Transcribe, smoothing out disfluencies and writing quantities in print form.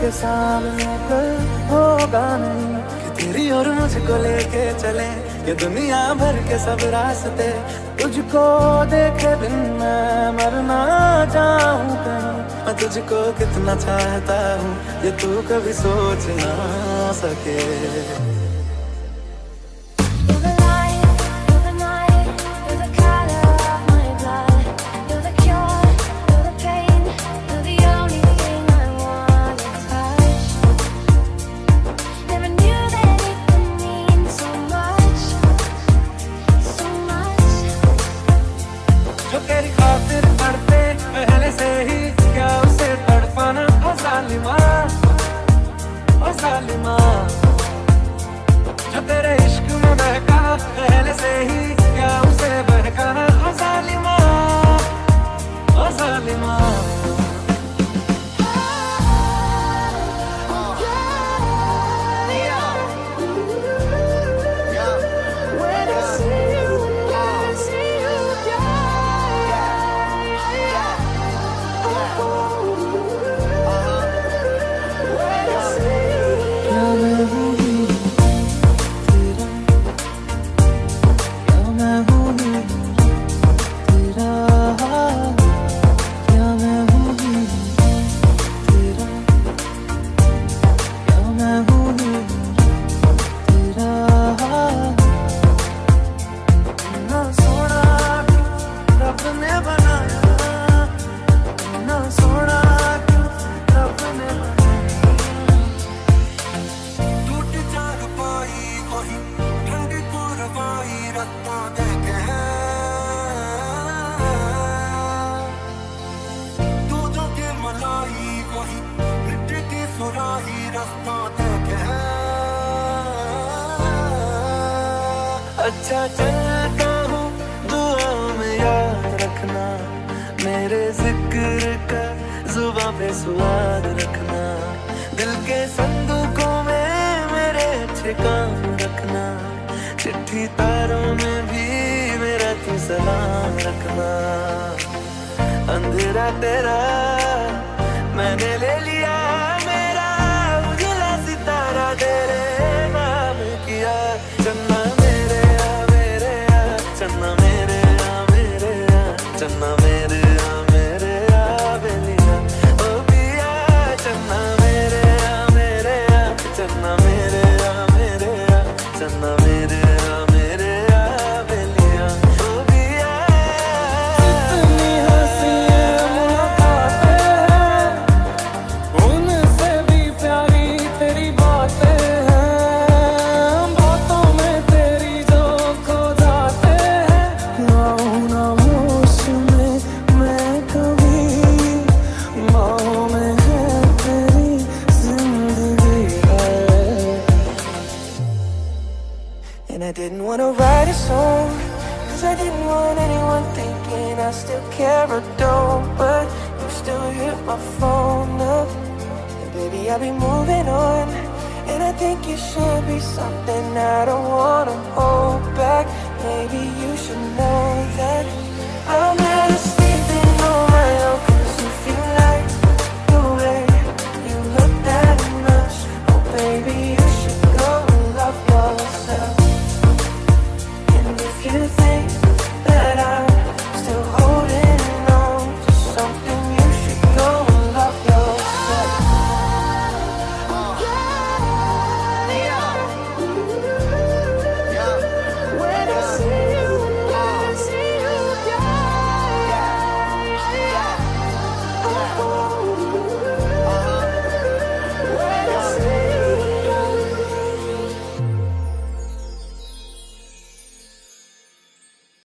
के सामने कोई होगा नहीं कि तेरी और मुझको लेके चले ये दुनिया भर के सब रास्ते। तुझको देखे बिन मैं मर ना जाऊं कहीं, मैं तुझको कितना चाहता हूँ ये तू कभी सोच ना सके। जो तेरी खातिर तड़पे पहले से ही क्या उसे तड़पाना, ओ जालिमा, ओ जालिमा। जो तेरे इश्क में बहका पहले से ही क्या उसे बहकाना, ओ जालिमा, ओ जालिमा। अच्छा चलता हूँ दुआओं में याद रखना, मेरे जिक्र का जुबां पे स्वाद रखना, दिल के संदूकों में मेरे अच्छे काम रखना, चिट्ठी तारों में भी मेरा तू सलाम रखना। अंधेरा तेरा मैंने ले लिया मेरा, उजला सितारा तेरे नाम किया। चन्ना मेरे आ मेरे आ, चन्ना मेरे आ मेरे आ, चन्ना मेरे आ मेरे आ बेलिया ओ पिया। चन्ना मेरे आ मेरे आ, चन्ना मेरे आ मेरे आ, चन्ना मेरे आ मेरे आ बेलिया ओ पिया। इतनी हंसी मुलाकातें हैं, उनसे भी प्यारी तेरी बातें हैं, बातों में तेरी जो खो जाते हैं। आऊं ना होश में मैं कभी, बाहों में है तेरी जिंदगी है। And I didn't want to write a song, 'cause I didn't want anyone thinking I still care or don't, but you still hit my phone up. And baby, I'll be moving on, and I think you should be something I don't wanna hold back. Maybe you should know that I'm never sleeping on my own, 'cause if you like the way you look that much, oh baby,